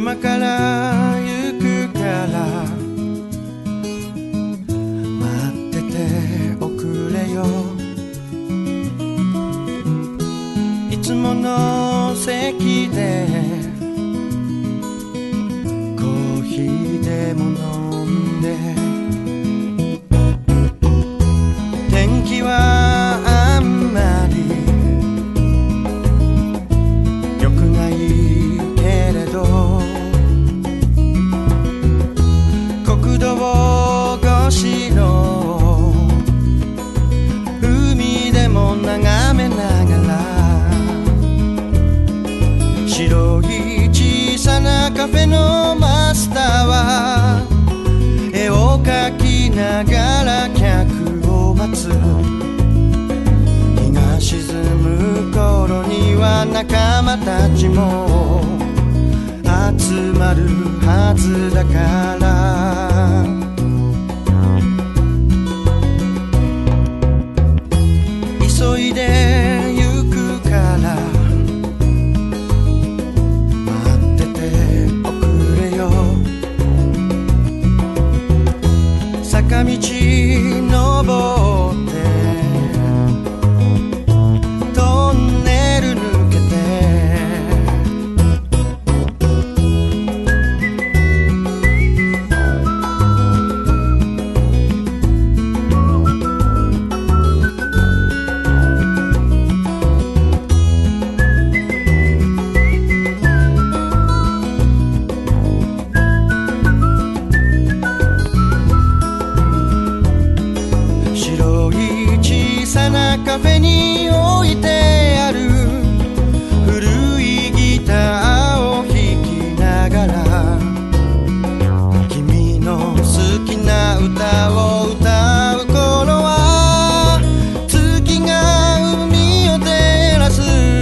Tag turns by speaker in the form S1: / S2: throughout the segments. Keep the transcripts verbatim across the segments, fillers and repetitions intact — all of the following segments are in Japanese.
S1: 今から行くから待ってておくれよ。いつもの席でコーヒーでも飲んで、天気はあんまり良くないけれど、国道越しの海でも眺めながら、白い小さなカフェのマスターは絵を描きながら客を待つ。日が沈む頃には仲間たちも集まるはずだから、急いで行くから待ってておくれよ。坂道登ってトンネル抜けて、カフェに置いてある古いギターを弾きながら、君の好きな歌を歌う頃は月が海を照らす。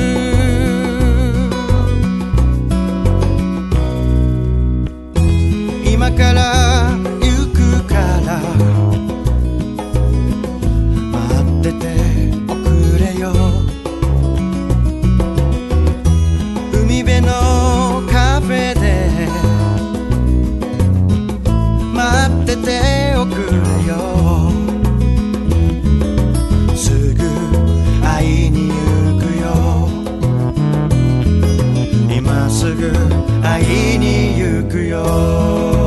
S1: 今から行くから待ってて海辺のカフェで待ってておくれよ。すぐ会いに行くよ。今すぐ会いに行くよ。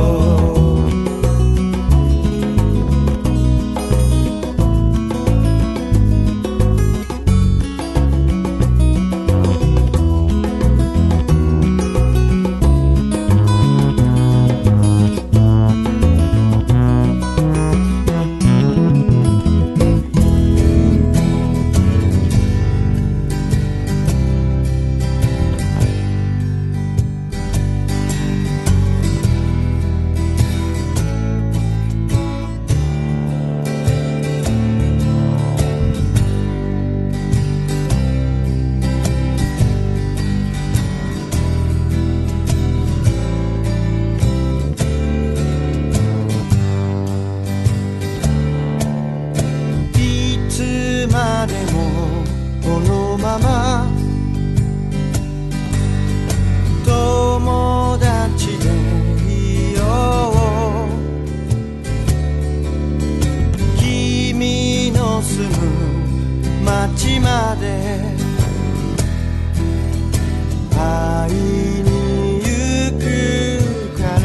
S1: でもこのまま友達でいよう。君の住む街まで会いに行くから、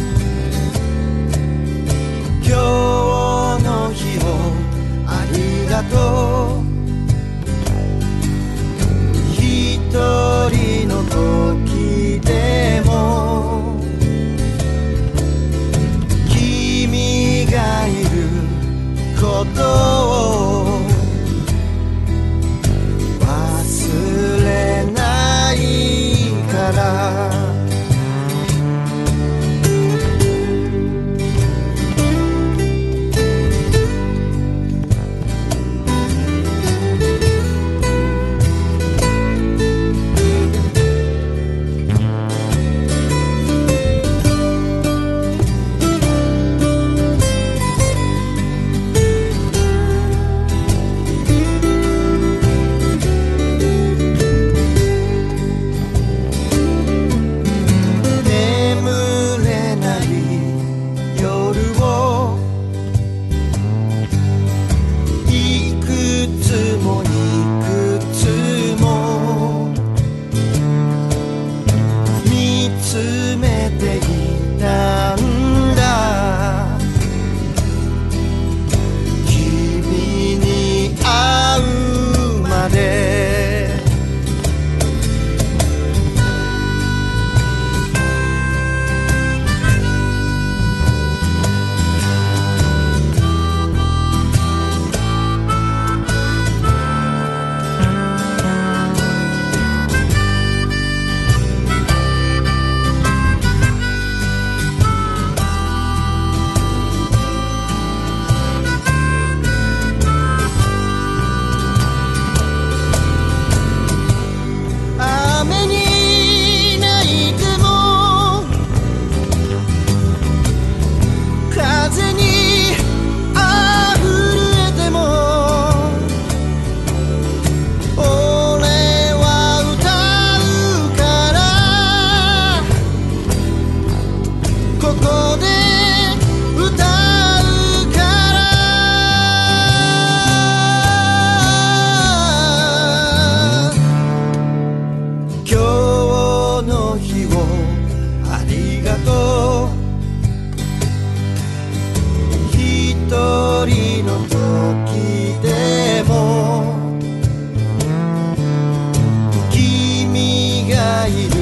S1: 今日の日をありがとう。一人の時でも君がいることをいる